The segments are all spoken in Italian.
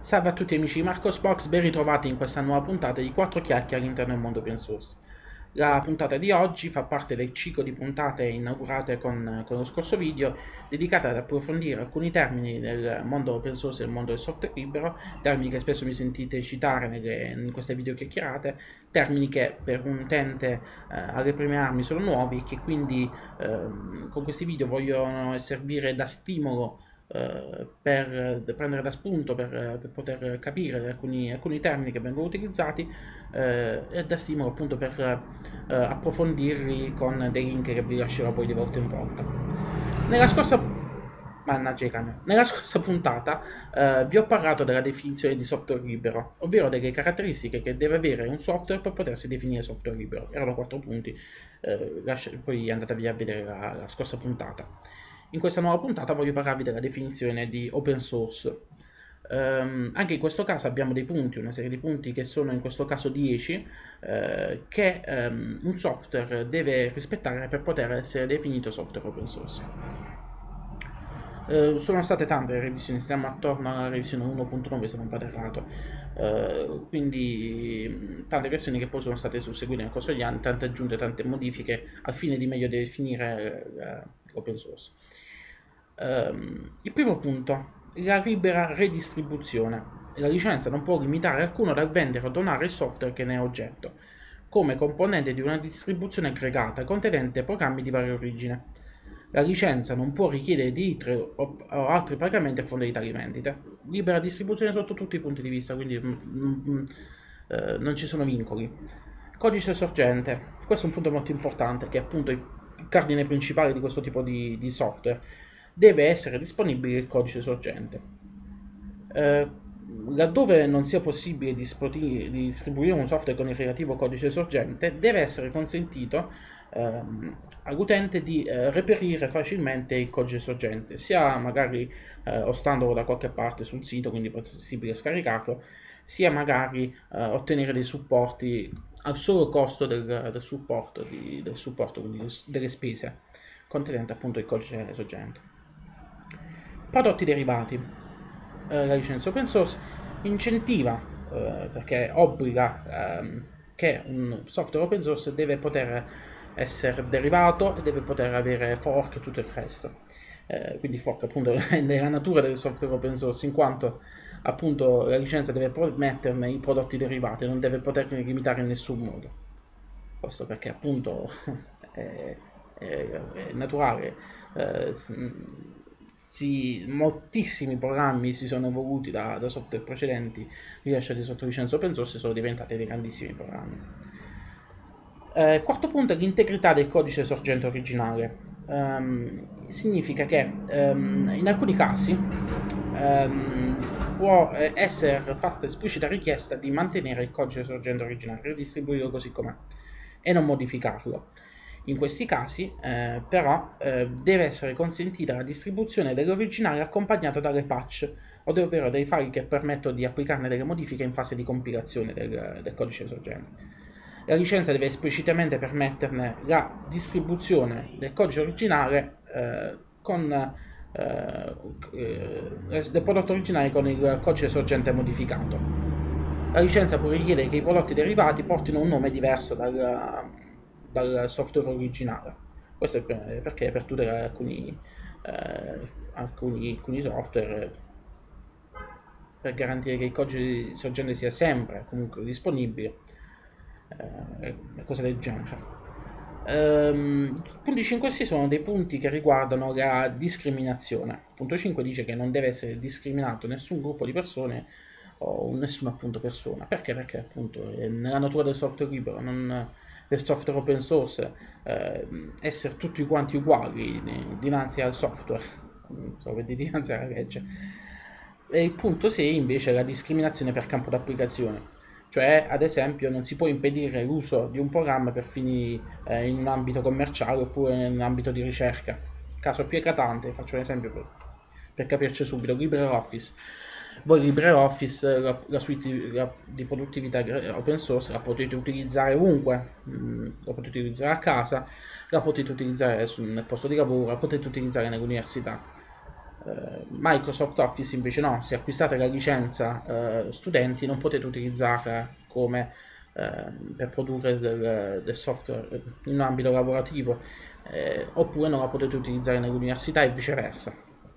Salve a tutti amici di Marcosbox, ben ritrovati in questa nuova puntata di 4 chiacchiere all'interno del mondo open source. La puntata di oggi fa parte del ciclo di puntate inaugurate con lo scorso video, dedicate ad approfondire alcuni termini del mondo open source e del mondo del software libero, termini che spesso mi sentite citare in queste video chiacchierate, termini che per un utente alle prime armi sono nuovi e che quindi con questi video vogliono servire da stimolo per prendere da spunto per poter capire alcuni termini che vengono utilizzati e da stimolo appunto per approfondirli con dei link che vi lascerò poi di volta in volta. Nella scorsa Mannaggia i camion. Nella scorsa puntata vi ho parlato della definizione di software libero, ovvero delle caratteristiche che deve avere un software per potersi definire software libero. Erano 4 punti, poi andatevi a vedere la scorsa puntata. In questa nuova puntata voglio parlarvi della definizione di open source. Anche in questo caso abbiamo dei punti, una serie di punti che sono in questo caso 10, che un software deve rispettare per poter essere definito software open source. Sono state tante le revisioni, stiamo attorno alla revisione 1.9 se non vado errato, quindi tante versioni che poi sono state susseguite nel corso degli anni, tante aggiunte, tante modifiche al fine di meglio definire l'open source. Il primo punto, la libera redistribuzione. La licenza non può limitare alcuno dal vendere o donare il software che ne è oggetto, come componente di una distribuzione aggregata contenente programmi di varia origine. La licenza non può richiedere diritti o altri pagamenti a fronte di tali vendite. Libera distribuzione sotto tutti i punti di vista, quindi non ci sono vincoli. Codice sorgente. Questo è un punto molto importante, che è appunto il cardine principale di questo tipo di software. Deve essere disponibile il codice sorgente. Laddove non sia possibile distribuire un software con il relativo codice sorgente, deve essere consentito all'utente di reperire facilmente il codice sorgente, sia magari ostandolo da qualche parte sul sito, quindi è possibile scaricarlo, sia magari ottenere dei supporti al solo costo del supporto, quindi delle spese contenente appunto il codice sorgente. Prodotti derivati. La licenza open source incentiva, perché obbliga che un software open source deve poter essere derivato e deve poter avere fork e tutto il resto. Quindi fork appunto è nella natura del software open source, in quanto appunto la licenza deve permetterne i prodotti derivati, non deve poterli limitare in nessun modo. Questo perché appunto è naturale. Eh, Moltissimi programmi si sono evoluti da software precedenti rilasciati sotto licenza open source e sono diventati dei grandissimi programmi. Quarto punto è l'integrità del codice sorgente originale. Significa che in alcuni casi può essere fatta esplicita richiesta di mantenere il codice sorgente originale, ridistribuirlo così com'è e non modificarlo. In questi casi, però, deve essere consentita la distribuzione dell'originale accompagnato dalle patch, ovvero dei file che permettono di applicarne delle modifiche in fase di compilazione del codice sorgente. La licenza deve esplicitamente permetterne la distribuzione del codice originale del prodotto originale con il codice sorgente modificato. La licenza può richiedere che i prodotti derivati portino un nome diverso dal software originale. Questo è perché per tutelare alcuni software, per garantire che il codice sorgente sia sempre comunque disponibile, cose del genere. Punti 5 e 6 sono dei punti che riguardano la discriminazione. Punto 5 dice che non deve essere discriminato nessun gruppo di persone o nessuna appunto persona. Perché? Perché appunto è nella natura del software libero, del software open source, essere tutti quanti uguali dinanzi al software, dinanzi alla legge. E il punto 6 invece è la discriminazione per campo d'applicazione. Cioè, ad esempio, non si può impedire l'uso di un programma per fini in un ambito commerciale oppure in un ambito di ricerca. Caso più eclatante, faccio un esempio per capirci subito, LibreOffice. Voi LibreOffice, la suite di produttività open source, la potete utilizzare ovunque, la potete utilizzare a casa, la potete utilizzare nel posto di lavoro, la potete utilizzare nell'università. Microsoft Office invece no, se acquistate la licenza studenti non potete utilizzarla come per produrre del software in un ambito lavorativo, oppure non la potete utilizzare nell'università e viceversa.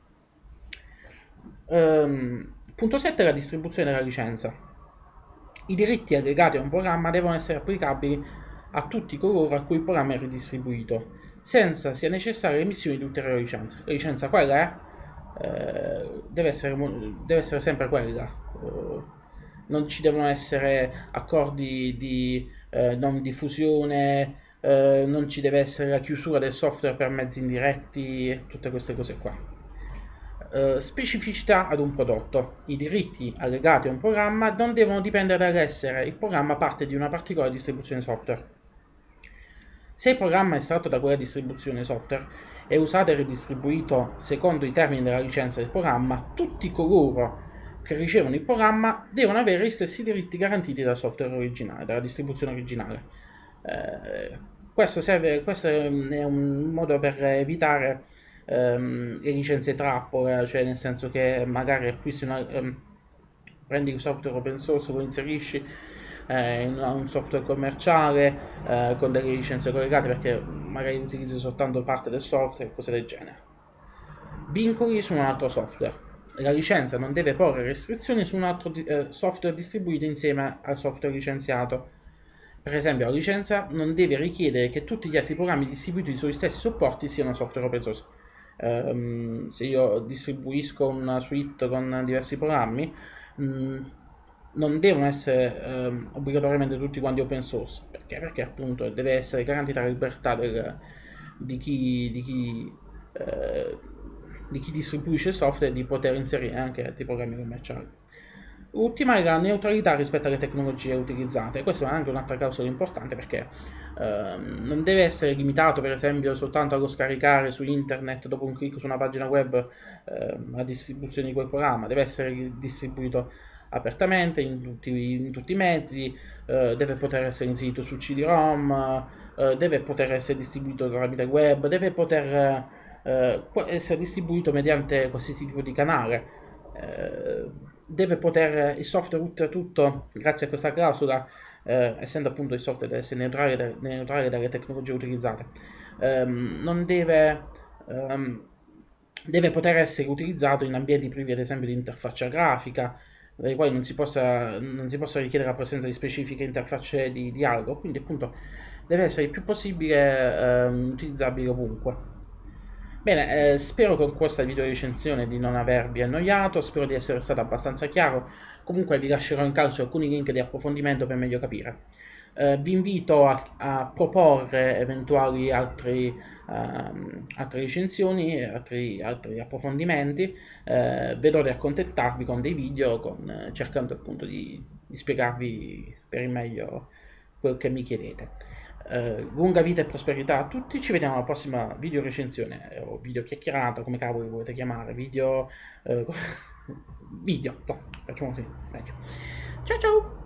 Punto 7 è la distribuzione della licenza. I diritti aggregati a un programma devono essere applicabili a tutti coloro a cui il programma è ridistribuito, senza sia necessaria l'emissione di ulteriori licenze. La licenza quella è? Deve essere sempre quella. Non ci devono essere accordi di non diffusione, non ci deve essere la chiusura del software per mezzi indiretti, tutte queste cose qua. Specificità ad un prodotto. I diritti allegati a un programma non devono dipendere dall'essere il programma parte di una particolare distribuzione software. Se il programma è estratto da quella distribuzione software e usato e ridistribuito secondo i termini della licenza del programma, tutti coloro che ricevono il programma devono avere gli stessi diritti garantiti dal software originale, dalla distribuzione originale. Questo è un modo per evitare le licenze trappole, cioè nel senso che magari acquisti prendi il software open source, lo inserisci in un software commerciale con delle licenze collegate perché magari utilizzi soltanto parte del software e cose del genere. Vincoli su un altro software. La licenza non deve porre restrizioni su un altro software distribuito insieme al software licenziato. Per esempio, la licenza non deve richiedere che tutti gli altri programmi distribuiti sugli stessi supporti siano software open source. Se io distribuisco una suite con diversi programmi, non devono essere obbligatoriamente tutti quanti open source, perché appunto deve essere garantita la libertà di chi distribuisce il software di poter inserire anche altri programmi commerciali. Ultima è la neutralità rispetto alle tecnologie utilizzate. Questa è anche un'altra clausola importante perché non deve essere limitato per esempio soltanto allo scaricare su internet dopo un clic su una pagina web la distribuzione di quel programma, deve essere distribuito apertamente in tutti i mezzi, deve poter essere inserito su CD-ROM, deve poter essere distribuito tramite web, deve poter essere distribuito mediante qualsiasi tipo di canale. Deve poter il software oltretutto, grazie a questa clausola, essendo appunto il software deve essere neutrale dalle tecnologie utilizzate, non deve poter essere utilizzato in ambienti privi ad esempio di interfaccia grafica, dai quali non si possa richiedere la presenza di specifiche interfacce di dialogo, quindi appunto deve essere il più possibile utilizzabile ovunque. Bene, spero con questa video recensione di non avervi annoiato, spero di essere stato abbastanza chiaro, comunque vi lascerò in calcio alcuni link di approfondimento per meglio capire. Vi invito a proporre eventuali altre recensioni, altri approfondimenti, vedrò di accontentarvi con dei video, cercando appunto di spiegarvi per il meglio quel che mi chiedete. Lunga vita e prosperità a tutti, ci vediamo alla prossima video recensione o video chiacchierata, come cavolo volete chiamare, video, video, no, facciamo così, meglio. Ciao ciao!